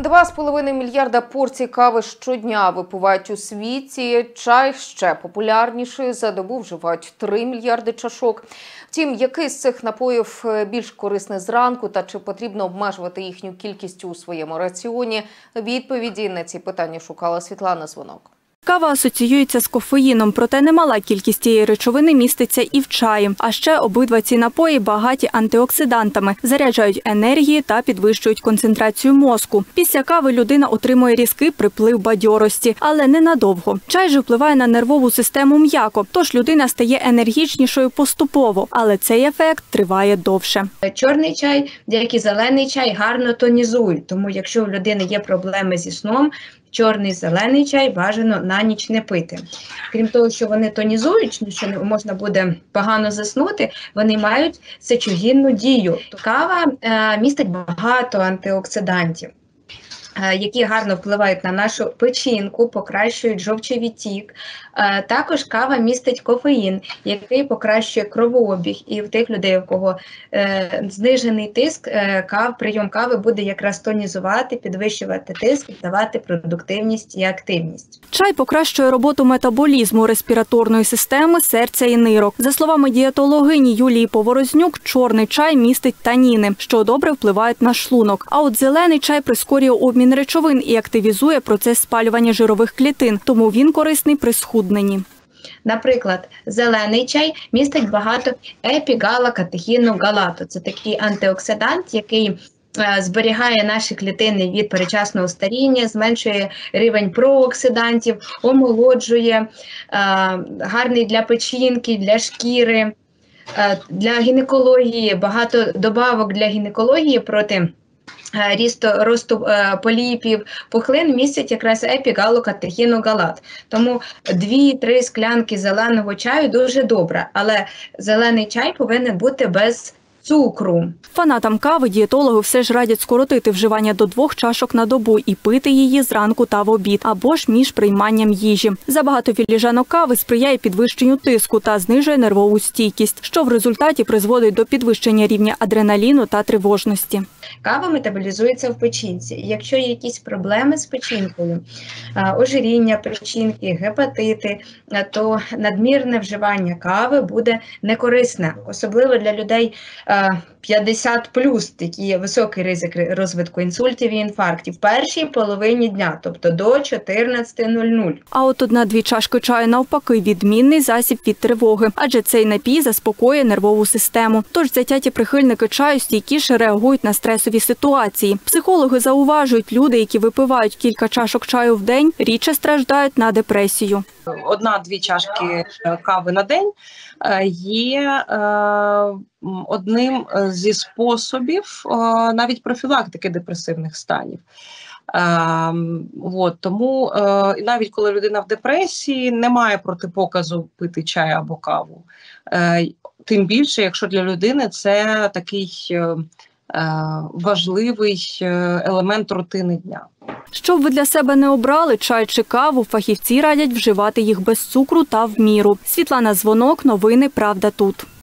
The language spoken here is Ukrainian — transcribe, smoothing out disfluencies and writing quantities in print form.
2,5 мільярда порцій кави щодня випивають у світі. Чай ще популярніший. За добу вживають 3 мільярди чашок. Втім, який з цих напоїв більш корисний зранку та чи потрібно обмежувати їхню кількість у своєму раціоні? Відповіді на ці питання шукала Світлана Звонок. Кава асоціюється з кофеїном, проте немала кількість цієї речовини міститься і в чаї. А ще обидва ці напої багаті антиоксидантами, заряджають енергії та підвищують концентрацію мозку. Після кави людина отримує різкий приплив бадьорості, але ненадовго. Чай же впливає на нервову систему м'яко, тож людина стає енергічнішою поступово, але цей ефект триває довше. Чорний чай, як і зелений чай, гарно тонізують, тому якщо у людини є проблеми зі сном, чорний, зелений чай бажано на ніч не пити. Крім того, що вони тонізують, що можна буде погано заснути, вони мають сечогінну дію. Кава містить багато антиоксидантів, які гарно впливають на нашу печінку, покращують жовчовідтік. Також кава містить кофеїн, який покращує кровообіг. І в тих людей, у кого знижений тиск, прийом кави буде якраз тонізувати, підвищувати тиск, давати продуктивність і активність. Чай покращує роботу метаболізму, респіраторної системи, серця і нирок. За словами дієтологині Юлії Поворознюк, чорний чай містить таніни, що добре впливають на шлунок. А от зелений чай прискорює обмін речовин і активізує процес спалювання жирових клітин, тому він корисний при схудненні. Наприклад, зелений чай містить багато епігалокатехіну галату. Це такий антиоксидант, який зберігає наші клітини від передчасного старіння, зменшує рівень прооксидантів, омолоджує, гарний для печінки, для шкіри, для гінекології, багато добавок для гінекології проти росту поліпів, пухлин містять якраз епігалокатехіну галат. Тому 2-3 склянки зеленого чаю дуже добре, але зелений чай повинен бути без цукру. Фанатам кави дієтологи все ж радять скоротити вживання до 2 чашок на добу і пити її зранку та в обід, або ж між прийманням їжі. Забагато філіжанок кави сприяє підвищенню тиску та знижує нервову стійкість, що в результаті призводить до підвищення рівня адреналіну та тривожності. Кава метаболізується в печінці. Якщо є якісь проблеми з печінкою, ожиріння печінки, гепатити, то надмірне вживання кави буде некорисне. Особливо для людей 50+, такий високий ризик розвитку інсультів і інфарктів в першій половині дня, тобто до 14:00. А от 1-2 чашки чаю навпаки відмінний засіб від тривоги, адже цей напій заспокоює нервову систему. Тож затяті прихильники чаю стійкіше реагують на стресові ситуації. Психологи зауважують, люди, які випивають кілька чашок чаю в день, рідше страждають на депресію. 1-2 чашки кави на день є одним зі способів навіть профілактики депресивних станів. Тому навіть коли людина в депресії, немає протипоказу пити чай або каву. Тим більше, якщо для людини це такий важливий елемент рутини дня. Щоб ви для себе не обрали чай чи каву, фахівці радять вживати їх без цукру та в міру. Світлана Звонок, новини «Правда тут».